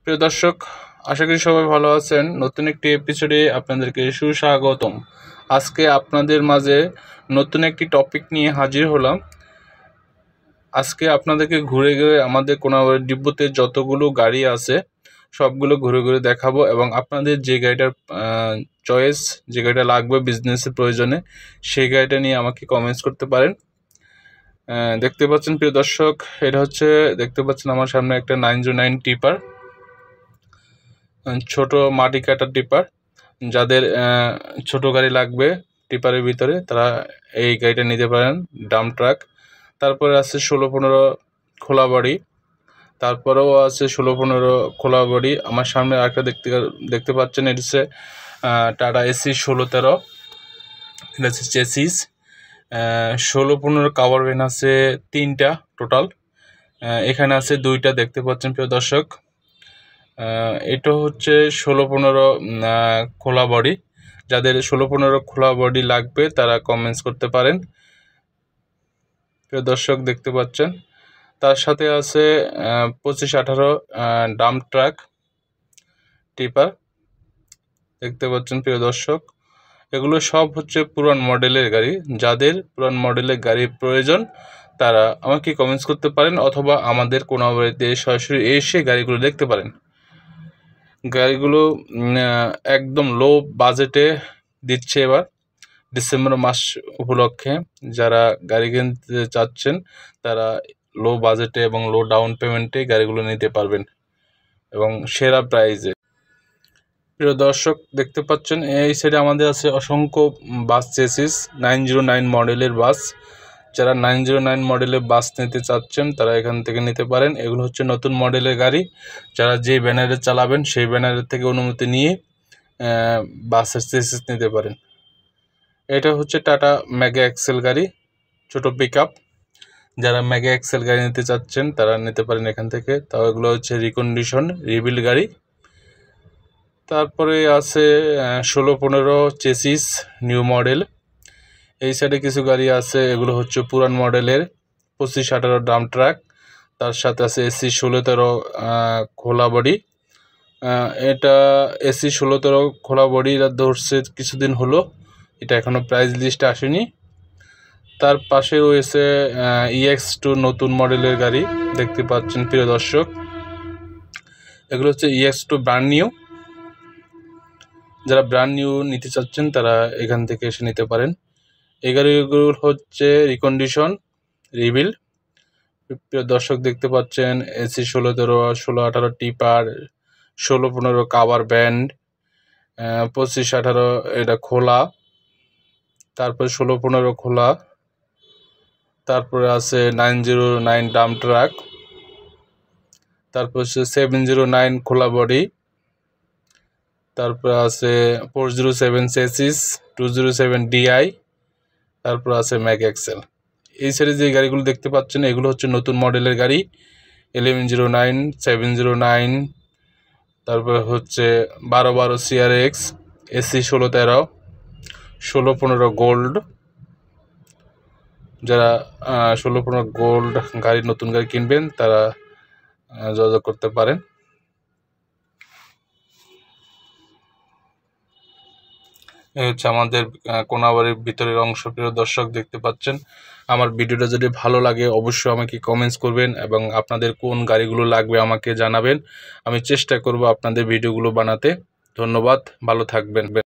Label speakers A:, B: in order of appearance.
A: প্রিয় দর্শক, আশা করি সবাই ভালো আছেন। নতুন একটি এপিসোডে আপনাদেরকে সুস্বাগতম। আজকে আপনাদের মাঝে নতুন একটি টপিক নিয়ে হাজির হলাম। আজকে আপনাদেরকে ঘুরে ঘুরে আমাদের কোনাবাড়ি ডিপোতে যতগুলো গাড়ি আছে সবগুলো ঘুরে ঘুরে দেখাবো এবং আপনাদের যে গাড়িটার চয়েস, যে গাড়িটা লাগবে বিজনেসের প্রয়োজনে, সেই গাড়িটা নিয়ে আমাকে কমেন্টস করতে পারেন। দেখতে পাচ্ছেন প্রিয় দর্শক, এটা হচ্ছে দেখতে পাচ্ছেন আমার সামনে একটা 909 টিপার, ছোট মাটি কাটার টিপার। যাদের ছোট গাড়ি লাগবে টিপারের ভিতরে তারা এই গাড়িটা নিতে পারেন, ডাম্প ট্রাক। তারপরে আছে 16-15 খোলা বডি, তারপরেও আছে 16-15 খোলা বডি। আমার সামনে আরেকটা দেখতে পাচ্ছেন, এটা হচ্ছে টাটা এসি 1613, এটা হচ্ছে চেসিস। 16-15 কাভার ভ্যান আছে 3টা টোটাল, এখানে আছে 2টা দেখতে পাচ্ছেন প্রিয় দর্শক। এটা হচ্ছে 16-15 খোলা বডি। যাদের 16-15 খোলা বডি লাগবে তারা কমেন্টস করতে পারেন। প্রিয় দর্শক দেখতে পাচ্ছেন, তার সাথে আছে 25-18 ডাম্প ট্রাক টিপার দেখতে পাচ্ছেন প্রিয় দর্শক। এগুলো সব হচ্ছে পুরান মডেলের গাড়ি। যাদের পুরান মডেলের গাড়ির প্রয়োজন তারা আমাকে কমেন্টস করতে পারেন, অথবা আমাদের কোনাবাড়িতে সরাসরি এসে গাড়িগুলো দেখতে পারেন। গাড়িগুলো একদম লো বাজেটে দিচ্ছে এবার ডিসেম্বর মাস উপলক্ষে। যারা গাড়ি কিনতে চাচ্ছেন তারা লো বাজেটে এবং লো ডাউন পেমেন্টে গাড়িগুলো নিতে পারবেন এবং সেরা প্রাইজে। প্রিয় দর্শক দেখতে পাচ্ছেন, এই সাইডে আমাদের আছে অসংখ্য বাস চেসিস, 909 মডেলের বাস। যারা 909 মডেলের বাস নিতে চাচ্ছেন তারা এখান থেকে নিতে পারেন। এগুলো হচ্ছে নতুন মডেলের গাড়ি। যারা যে ব্যানারে চালাবেন সেই ব্যানারের থেকে অনুমতি নিয়ে বাসের চেসিস নিতে পারেন। এটা হচ্ছে টাটা মেগা এক্সেল গাড়ি, ছোট পিকআপ। যারা মেগা এক্সেল গাড়ি নিতে চাচ্ছেন তারা নিতে পারেন এখান থেকে। তাও এগুলো হচ্ছে রিকন্ডিশন রিবিল্ড গাড়ি। তারপরে আছে 16-15 চেসিস নিউ মডেল। এই সাইডে কিছু গাড়ি আছে, এগুলো হচ্ছে পুরান মডেলের 25-18 ডাম্প ট্রাক। তার সাথে আছে এসি 1613 খোলা বডি। এটা এসি 1613 খোলা বডি ধরছে কিছুদিন হলো, এটা এখনও প্রাইস লিস্টে আসেনি। তার পাশে রয়েছে EX2 নতুন মডেলের গাড়ি দেখতে পাচ্ছেন প্রিয় দর্শক। এগুলো হচ্ছে EX2 ব্র্যান্ড নিউ। যারা ব্র্যান্ড নিউ নিতে চাচ্ছেন তারা এখান থেকে এসে নিতে পারেন। এই গাড়িগুলো হচ্ছে রিকন্ডিশন রিবিল্ড। প্রিয় দর্শক দেখতে পাচ্ছেন এসি 1613, 16-18 টিপার, 16-15 কাভার ব্যান্ড, 25-18 এটা খোলা, তারপরে 16-15 খোলা। তারপরে আছে 909 ডাম্প ট্রাক, তারপর হচ্ছে 709 খোলা বডি, তারপর আছে 407 চেসিস, 207 DI, তারপর আছে ম্যাক এক্সেল। এই সাইডে যে গাড়িগুলো দেখতে পাচ্ছেন এগুলো হচ্ছে নতুন মডেলের গাড়ি, 1109, 709, তারপর হচ্ছে 1212 CRX, এসি 1613, 16-15 গোল্ড। যারা 16-15 গোল্ড গাড়ি নতুন গাড়ি কিনবেন তারা যোগাযোগ করতে পারেন। এই হচ্ছে আমাদের কোনাবাড়ির ভিতরের অংশ। প্রিয় দর্শক দেখতে পাচ্ছেন, আমার ভিডিওটা যদি ভালো লাগে অবশ্যই আমাকে কমেন্টস করবেন এবং আপনাদের কোন গাড়িগুলো লাগবে আমাকে জানাবেন। আমি চেষ্টা করব আপনাদের ভিডিওগুলো বানাতে। ধন্যবাদ, ভালো থাকবেন।